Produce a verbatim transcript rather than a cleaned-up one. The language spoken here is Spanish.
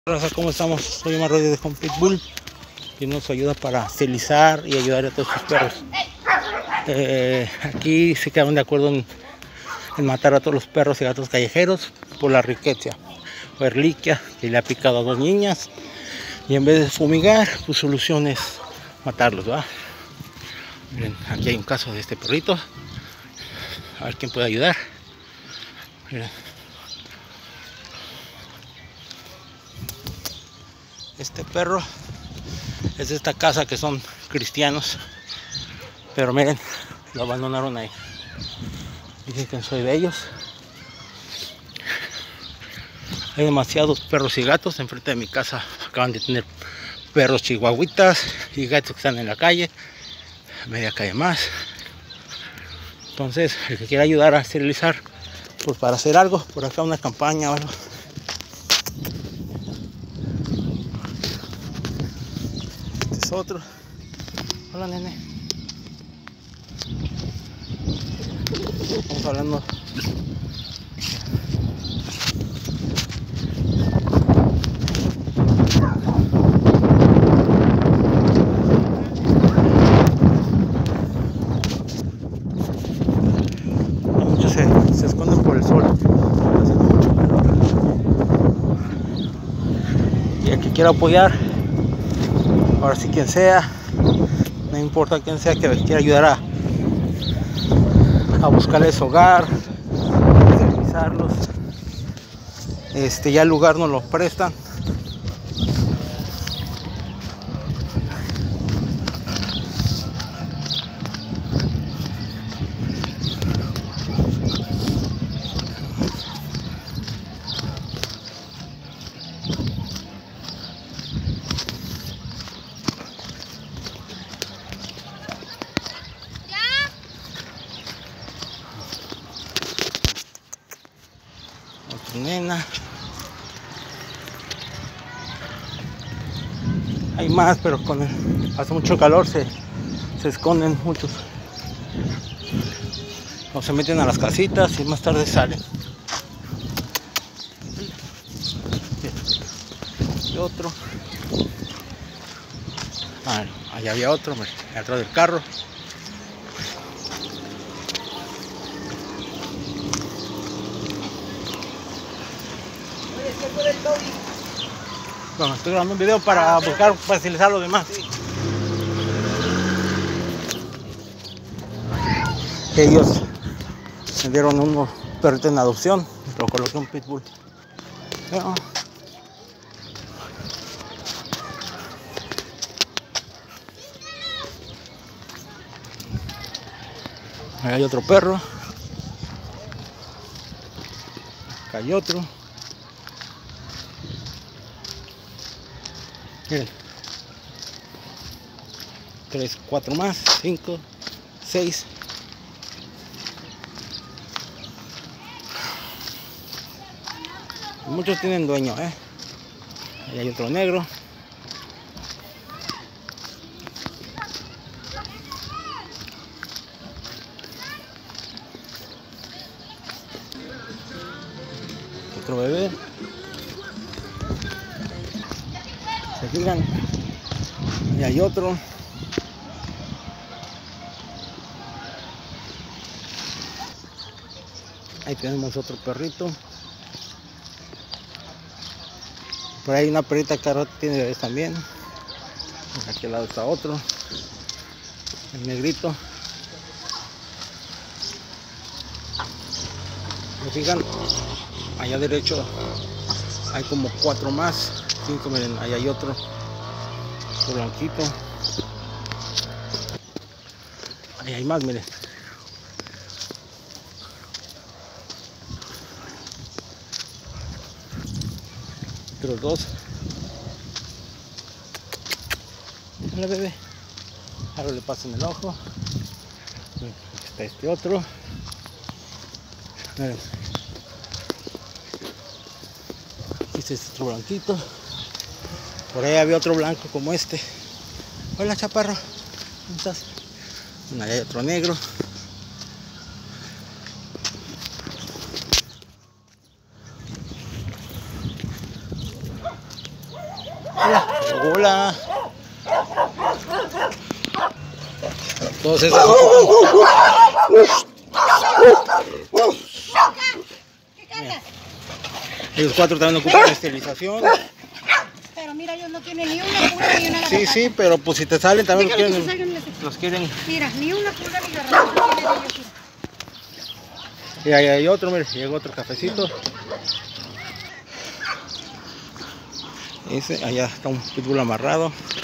Raza, ¿cómo estamos? Soy Omar Rodríguez de Home Pitbull, que nos ayuda para estilizar y ayudar a todos sus perros. Eh, aquí se quedaron de acuerdo en, en matar a todos los perros y gatos callejeros por la riqueza o erliquia que le ha picado a dos niñas, y en vez de fumigar, su solución es matarlos, ¿va? Miren, aquí hay un caso de este perrito, a ver quién puede ayudar. Miren. Este perro es de esta casa que son cristianos, pero miren, lo abandonaron ahí. Dicen que soy de ellos. Hay demasiados perros y gatos enfrente de mi casa. Acaban de tener perros chihuahuitas y gatos que están en la calle, media calle más. Entonces, el que quiera ayudar a esterilizar, pues para hacer algo, por acá una campaña o algo. Este es otro. Hola, nene. Estamos hablando. Muchos se, se esconden por el sol. Hace mucho calor. Y el que quiera apoyar, ahora sí quien sea, no importa quién sea, que quiera ayudar a, a buscarles hogar, a esterilizarlos. Este, ya el lugar nos lo prestan. Otra nena. Hay más, pero con el, hace mucho calor se, se esconden muchos. O se meten a las casitas y más tarde salen. Y otro. Ah, allá había otro, atrás del carro. Bueno, estoy grabando un video para buscar, para estilizar los demás. Ellos me dieron unos perritos en adopción, lo coloqué un pitbull. Bueno. Ahí hay otro perro. Acá hay otro. Miren, tres, cuatro más, cinco, seis. Muchos tienen dueño, eh. Ahí hay otro negro. Otro bebé. Se fijan, y hay otro. Ahí tenemos otro perrito. Por ahí una perrita que tiene bebés también. Aquí al lado está otro, el negrito. ¿Me fijan? Allá derecho hay como cuatro más. Cinco, miren, ahí hay otro, otro blanquito. Ahí hay más, miren. Otros dos. Hola, bebé. Ahora le paso en el ojo. Aquí está este otro. Miren. Aquí está este otro blanquito. Por ahí había otro blanco como este. Hola, chaparro. ¿Cómo estás? Ahí hay otro negro. Hola. Hola. Todos esos. Mira. Ellos cuatro también ocupan esterilización. Pero mira, ellos no tienen ni una pulga ni una garrapata. Sí, sí, pero pues si te salen también los Déjalo que quieren, se salgan, los quieren. Mira, ni una pulga ni garrapata tienen ellos. Y ahí hay otro, mire, llegó otro cafecito. Ese, allá está un pitbull amarrado.